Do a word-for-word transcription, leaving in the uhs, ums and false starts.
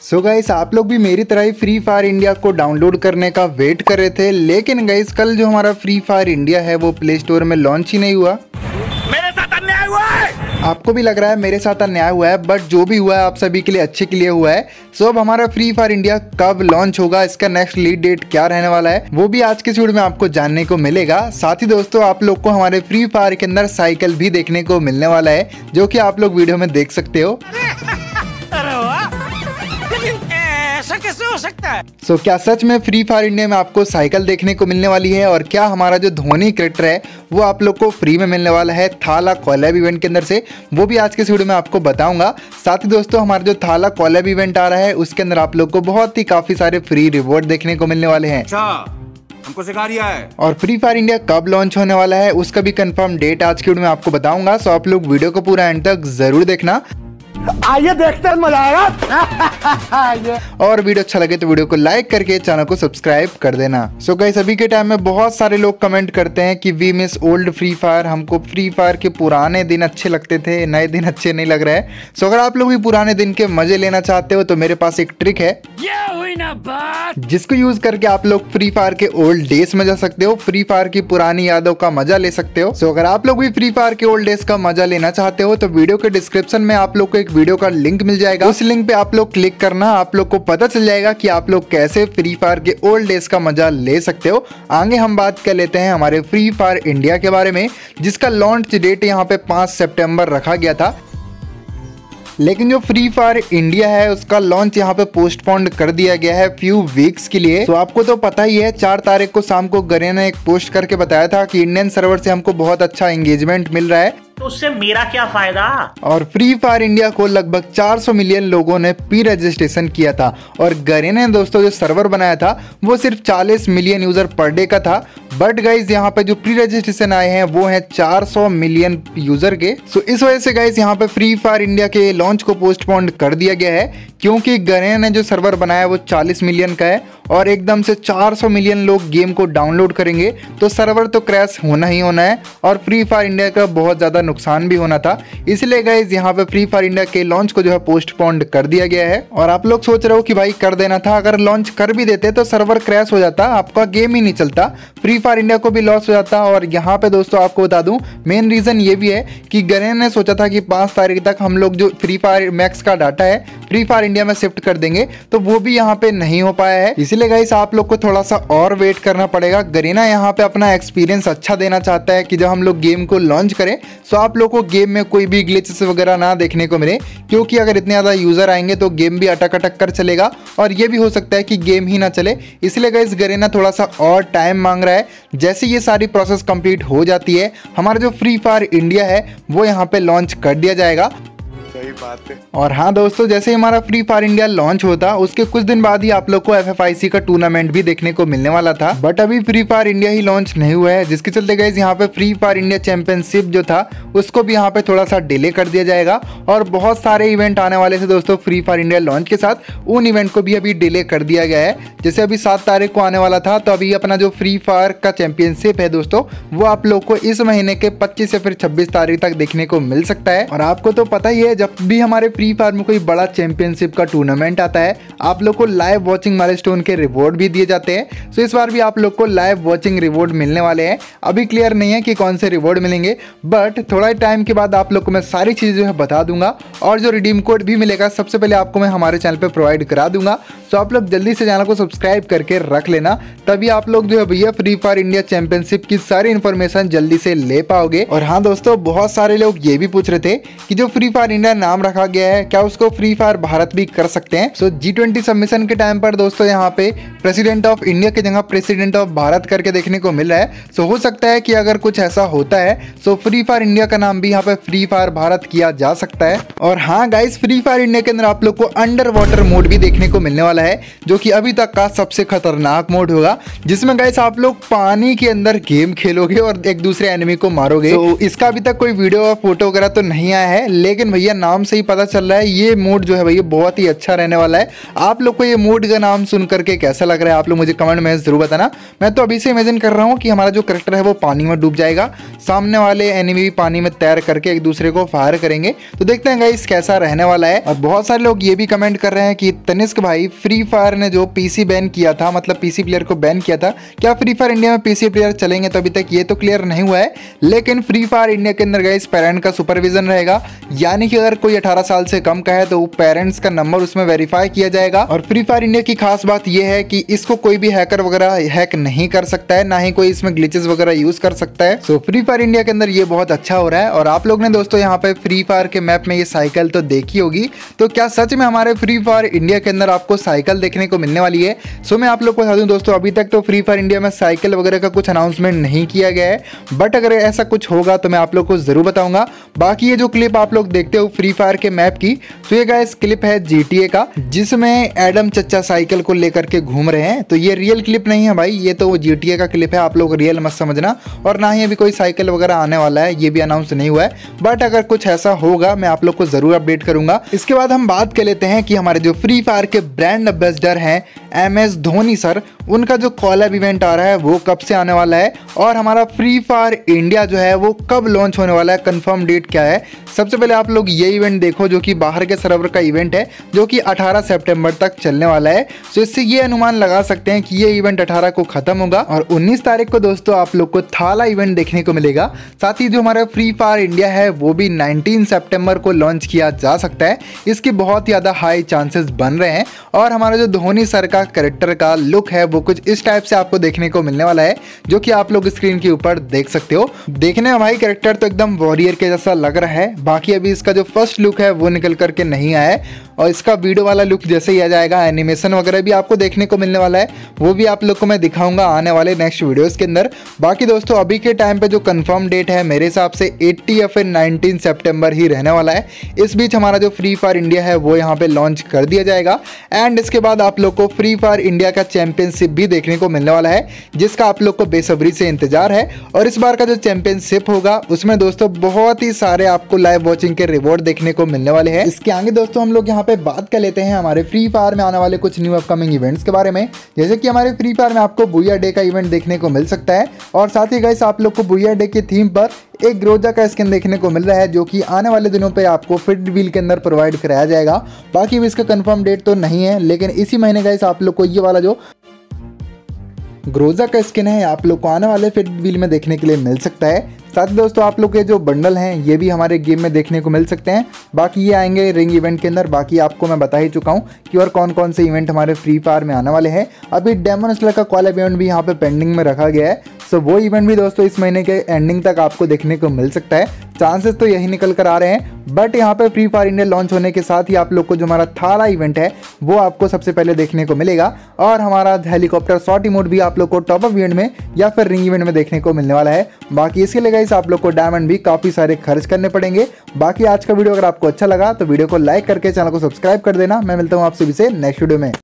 So guys आप लोग भी मेरी तरह ही फ्री फायर इंडिया को डाउनलोड करने का वेट कर रहे थे, लेकिन गाइस कल जो हमारा फ्री फायर इंडिया है वो प्ले स्टोर में लॉन्च ही नहीं हुआ। मेरे साथ अन्याय हुआ है। आपको भी लग रहा है मेरे साथ अन्याय हुआ है, बट जो भी हुआ है आप सभी के लिए अच्छे के लिए हुआ है। सो अब हमारा फ्री फायर इंडिया कब लॉन्च होगा, इसका नेक्स्ट लीड डेट क्या रहने वाला है, वो भी आज के इस वीडियो में आपको जानने को मिलेगा। साथ ही दोस्तों आप लोग को हमारे फ्री फायर के अंदर साइकिल भी देखने को मिलने वाला है, जो कि आप लोग वीडियो में देख सकते हो। ऐसा कैसे हो सकता है? सो so, क्या सच में फ्री फायर इंडिया में आपको साइकिल देखने को मिलने वाली है, और क्या हमारा जो धोनी क्रिकेटर है वो आप लोग को फ्री में मिलने वाला है थाला कोलैब इवेंट के अंदर से, वो भी आज के इस वीडियो में आपको बताऊंगा। साथ ही दोस्तों हमारा जो थाला कोलैब इवेंट आ रहा है उसके अंदर आप लोग को बहुत ही काफी सारे फ्री रिवॉर्ड देखने को मिलने वाले हैं। अच्छा, हमको सिखा रिया है। और फ्री फायर इंडिया कब लॉन्च होने वाला है उसका भी कंफर्म डेट आज के वीडियो में आपको बताऊंगा। सो आप लोग वीडियो को पूरा एंड तक जरूर देखना। आइए देखते हैं, मजा आएगा। और वीडियो अच्छा लगे तो वीडियो को लाइक करके चैनल को सब्सक्राइब कर देना। सो गाइस अभी के टाइम में बहुत सारे लोग कमेंट करते हैं कि we miss old free fire, हमको फ्री फायर के पुराने दिन अच्छे लगते थे, नए दिन अच्छे नहीं लग रहे हैं। सो अगर आप लोग भी पुराने दिन के मजे लेना चाहते हो तो मेरे पास एक ट्रिक है, ये हुई ना बात, जिसको यूज करके आप लोग फ्री फायर के ओल्ड डेज में जा सकते हो, फ्री फायर की पुरानी यादों का मजा ले सकते हो। सो अगर आप लोग भी फ्री फायर के ओल्ड डेज का मजा लेना चाहते हो तो वीडियो के डिस्क्रिप्शन में आप लोग को एक वीडियो का लिंक मिल जाएगा, उस लिंक पे आप लोग क्लिक करना, आप लोग को पता चल जाएगा कि आप लोग कैसे फ्री फायर के ओल्ड डेज का मजा ले सकते हो। आगे हम बात कर लेते हैं हमारे फ्री फायर इंडिया के बारे में, जिसका लॉन्च डेट यहाँ पे पाँच सितंबर रखा गया था, लेकिन जो फ्री फायर इंडिया है उसका लॉन्च यहाँ पे पोस्टपोन्ड कर दिया गया है फ्यू वीक्स के लिए। तो आपको तो पता ही है, चार तारीख को शाम को गरेना ने एक पोस्ट करके बताया था कि इंडियन सर्वर से हमको बहुत अच्छा एंगेजमेंट मिल रहा है, तो उससे मेरा क्या फायदा। और फ्री फायर इंडिया को लगभग चार सौ मिलियन लोगों ने प्री रजिस्ट्रेशन किया था, और गरेना ने दोस्तों जो सर्वर बनाया था वो सिर्फ चालीस मिलियन यूजर पर डे का था। बट गाइज यहाँ पे जो प्री रजिस्ट्रेशन आए हैं वो हैं चार सौ मिलियन यूजर के। सो इस वजह से गाइज यहाँ पे फ्री फायर इंडिया के लॉन्च को पोस्टपोन्ड कर दिया गया है, क्योंकि गरेना ने जो सर्वर बनाया वो चालीस मिलियन का है, और एकदम से चार सौ मिलियन लोग गेम को डाउनलोड करेंगे तो सर्वर तो क्रैश होना ही होना है, और फ्री फायर इंडिया का बहुत ज़्यादा नुकसान भी होना था। इसलिए गाइज यहाँ पे फ्री फायर इंडिया के लॉन्च को जो है पोस्टपोन्ड कर दिया गया है। और आप लोग सोच रहे हो कि भाई कर देना था, अगर लॉन्च कर भी देते तो सर्वर क्रैश हो जाता, आपका गेम ही नहीं चलता, फ्री फायर इंडिया को भी लॉस हो जाता। और यहाँ पे दोस्तों आपको बता दूं मेन रीजन ये भी है कि गरेना ने सोचा था कि पाँच तारीख तक हम लोग जो फ्री फायर मैक्स का डाटा है फ्री फायर इंडिया में शिफ्ट कर देंगे, तो वो भी यहाँ पे नहीं हो पाया है। इसीलिए गाइस आप लोग को थोड़ा सा और वेट करना पड़ेगा। गरेना यहाँ पे अपना एक्सपीरियंस अच्छा देना चाहता है कि जब हम लोग गेम को लॉन्च करें तो आप लोग को गेम में कोई भी ग्लिचेस वगैरह ना देखने को मिले, क्योंकि अगर इतने ज़्यादा यूजर आएंगे तो गेम भी अटक अटक कर चलेगा, और ये भी हो सकता है कि गेम ही ना चले। इसलिए गाइस गरेना थोड़ा सा और टाइम मांग रहा है। जैसे ये सारी प्रोसेस कंप्लीट हो जाती है हमारा जो फ्री फायर इंडिया है वो यहाँ पे लॉन्च कर दिया जाएगा। सही बात है। और हाँ दोस्तों, जैसे ही हमारा फ्री फायर इंडिया लॉन्च होता उसके कुछ दिन बाद ही आप लोग को एफ एफ आई सी का टूर्नामेंट भी देखने को मिलने वाला था, बट अभी फ्री फायर इंडिया ही लॉन्च नहीं हुआ है, जिसके चलते गाइस यहाँ पे फ्री फायर इंडिया चैंपियनशिप जो था उसको भी यहाँ पे थोड़ा सा डिले कर दिया जाएगा। और बहुत सारे इवेंट आने वाले थे दोस्तों फ्री फायर इंडिया लॉन्च के साथ, उन इवेंट को भी अभी डिले कर दिया गया है। जैसे अभी सात तारीख को आने वाला था, तो अभी अपना जो फ्री फायर का चैंपियनशिप है दोस्तों वो आप लोग को इस महीने के पच्चीस या फिर छब्बीस तारीख तक देखने को मिल सकता है। और आपको तो पता ही है, जब भी हमारे फ्री फायर में कोई बड़ा चैंपियनशिप का टूर्नामेंट आता है आप लोग को लाइव वॉचिंग माइलस्टोन के रिवॉर्ड भी दिए जाते हैं। सो इस बार भी आप लोग को लाइव वॉचिंग रिवॉर्ड मिलने वाले हैं। अभी क्लियर नहीं है कि कौन से रिवॉर्ड मिलेंगे, बट थोड़ा टाइम के बाद आप लोग को मैं सारी चीज़ें जो है बता दूंगा, और जो रिडीम कोड भी मिलेगा सबसे पहले आपको मैं हमारे चैनल पर प्रोवाइड करा दूंगा। तो आप लोग जल्दी से चैनल को सब्सक्राइब करके रख लेना, तभी आप लोग जो है भैया फ्री फायर इंडिया चैंपियनशिप की सारी इन्फॉर्मेशन जल्दी से ले पाओगे। और हाँ दोस्तों, बहुत सारे लोग ये भी पूछ रहे थे कि जो फ्री फायर इंडिया नाम रखा गया है क्या उसको फ्री फायर भारत भी कर सकते हैं। सो जी ट्वेंटी सबमिशन के टाइम पर दोस्तों यहाँ पे प्रेसिडेंट ऑफ इंडिया की जगह प्रेसिडेंट ऑफ भारत करके देखने को मिल रहा है। सो हो सकता है कि अगर कुछ ऐसा होता है तो फ्री फायर इंडिया का नाम भी यहाँ पे फ्री फायर भारत किया जा सकता है। और हाँ गाइस, फ्री फायर इंडिया के अंदर आप लोग को अंडर वाटर मोड भी देखने को मिलने वाला है, जो कि अभी तक का सबसे खतरनाक मोड होगा, जिसमें गाइस आप लोग पानी के अंदर गेम खेलोगे और एक दूसरे एनिमी को मारोगे। तो इसका अभी तक कोई वीडियो और फोटो वगैरह तो नहीं आया है, लेकिन भैया नाम से ही पता चल रहा है ये मोड जो है भैया बहुत ही अच्छा रहने वाला है। आप लोग को ये मोड का नाम सुन करके कैसा लग लग रहा है आप लोग मुझे कमेंट में जरूर बताना। मैं तो अभी से इमेजिन कर रहा हूँ कि हमारा जो करेक्टर है वो पानी में डूब जाएगा, सामने वाले एनिमी भी पानी में तैर करके एक दूसरे को फायर करेंगे। तो देखते हैं गाइस कैसा रहने वाला है। और बहुत सारे लोग ये भी कमेंट कर रहे हैं कि तनिष्क भाई फ्री फायर ने जो पीसी बैन किया था, मतलब पीसी प्लेयर को बैन किया था, क्या फ्री फायर इंडिया में पीसी प्लेयर चलेंगे? तो अभी तक ये तो क्लियर नहीं हुआ है, लेकिन फ्री फायर इंडिया के अंदर गाइस पेरेंट का सुपरविजन रहेगा, यानी कि अगर कोई अठारह साल से कम का है तो पेरेंट्स का नंबर उसमें वेरीफाई किया जाएगा। और फ्री फायर इंडिया की खास बात यह है कि इसको कोई भी हैकर वगैरह हैक नहीं कर सकता है, ना ही कोई इसमें ग्लिचेस वगैरह यूज कर सकता है। सो फ्री फायर इंडिया के अंदर ये बहुत अच्छा हो रहा है। और आप लोग ने दोस्तों यहाँ पे फ्री फायर के मैप में ये साइकिल तो देखी होगी, तो क्या सच में हमारे फ्री फायर इंडिया के अंदर आपको साइकिल देखने को मिलने वाली है? सो मैं आप लोग को बता दूं दोस्तों, अभी तक तो फ्री फायर इंडिया में साइकिल वगैरह का कुछ अनाउंसमेंट नहीं किया गया है, बट अगर ऐसा कुछ होगा तो मैं आप लोग को जरूर बताऊंगा। बाकी ये जो क्लिप आप लोग देखते हो फ्री फायर के मैप की, तो ये गाइस क्लिप है जीटीए का, जिसमें एडम चचा साइकिल को लेकर के घूम रहे हैं। तो ये रियल क्लिप नहीं है भाई, ये तो जीटीए का क्लिप है, आप लोग रियल मत समझना। और ना ही अभी कोई साइकिल वगैरह आने वाला है, ये भी अनाउंस नहीं हुआ है, बट अगर कुछ ऐसा होगा मैं आप लोग को जरूर अपडेट करूंगा। इसके बाद हम बात कर लेते हैं कि हमारे जो फ्री फायर के ब्रांड एम्बेसडर हैं एम एस धोनी सर, उनका जो कॉलअप इवेंट आ रहा है वो कब से आने वाला है, और हमारा फ्री फायर इंडिया जो है वो कब लॉन्च होने वाला है, कंफर्म डेट क्या है। सबसे पहले आप लोग ये इवेंट देखो जो कि बाहर के सर्वर का इवेंट है, जो कि अठारह सितंबर तक चलने वाला है। तो इससे ये अनुमान लगा सकते हैं कि ये इवेंट अठारह को खत्म होगा और उन्नीस तारीख को दोस्तों आप लोग को थाला इवेंट देखने को मिलेगा। साथ ही जो हमारा फ्री फायर इंडिया है वो भी उन्नीस सितंबर को लॉन्च किया जा सकता है, इसके बहुत ज़्यादा हाई चांसेस बन रहे हैं। और हमारा जो धोनी सर का कैरेक्टर का लुक है वो कुछ इस टाइप से आपको देखने को मिलने वाला है, जो कि आप लोग स्क्रीन के ऊपर देख सकते हो। देखने में भाई कैरेक्टर तो एकदम वॉरियर के जैसा लग रहा है। बाकी अभी इसका जो फर्स्ट लुक है वो निकल करके नहीं आया है, और इसका वीडियो वाला लुक जैसे ही आ जाएगा एनिमेशन वगैरह भी आपको देखने को मिलने वाला है, वो भी आप लोग को मैं दिखाऊंगा आने वाले नेक्स्ट वीडियोस के अंदर। बाकी दोस्तों अभी के टाइम पे जो कंफर्म डेट है मेरे हिसाब से अस्सी या फिर उन्नीस सितंबर ही रहने वाला है। इस बीच हमारा जो फ्री फायर इंडिया है वो यहाँ पे लॉन्च कर दिया जाएगा, एंड इसके बाद आप लोग को फ्री फायर इंडिया का चैंपियनशिप भी देखने को मिलने वाला है, जिसका आप लोग को बेसब्री से इंतजार है। और इस बार का जो चैंपियनशिप होगा उसमें दोस्तों बहुत ही सारे आपको लाइव वॉचिंग के रिवॉर्ड देखने को मिलने वाले हैं। इसके आगे दोस्तों हम लोग यहाँ पे बात कर लेते हैं हमारे फ्री फायर में आने वाले कुछ न्यू अपकमिंग इवेंट्स के बारे में। जैसे कि हमारे फ्री फायर में आपको बुया डे का इवेंट देखने को मिल सकता है, और साथ ही गाइस आप लोग को बुया डे के थीम पर एक ग्रोजा का स्किन देखने को मिल रहा है, जो कि आने वाले दिनों पे आपको फिट व्हील के अंदर प्रोवाइड कराया जाएगा। बाकी भी इसका कंफर्म डेट तो नहीं है, लेकिन इसी महीने गाइस आप लोग को ये वाला जो ग्रोजा का स्किन है आप लोग को आने वाले फिट व्हील में देखने के लिए मिल सकता है। साथ ही दोस्तों आप लोग के जो बंडल हैं ये भी हमारे गेम में देखने को मिल सकते हैं। बाकी ये आएंगे रिंग इवेंट के अंदर। बाकी आपको मैं बता ही चुका हूँ कि और कौन कौन से इवेंट हमारे फ्री फायर में आने वाले हैं। अभी डेमन स्लेयर का कॉलअप इवेंट भी यहाँ पे पेंडिंग में रखा गया है, सो वो इवेंट भी दोस्तों इस महीने के एंडिंग तक आपको देखने को मिल सकता है। चांसेस तो यही निकल कर आ रहे हैं, बट यहाँ पे फ्री फायर इंडिया लॉन्च होने के साथ ही आप लोग को जो हमारा थाला इवेंट है वो आपको सबसे पहले देखने को मिलेगा, और हमारा हेलीकॉप्टर शॉट इमोट भी आप लोग को टॉप अप इवेंट में या फिर रिंग इवेंट में देखने को मिलने वाला है। बाकी इसके लिए गाइस आप लोग को डायमंड भी काफी सारे खर्च करने पड़ेंगे। बाकी आज का वीडियो अगर आपको अच्छा लगा तो वीडियो को लाइक करके चैनल को सब्सक्राइब कर देना। मैं मिलता हूँ आपसे भी से नेक्स्ट वीडियो में।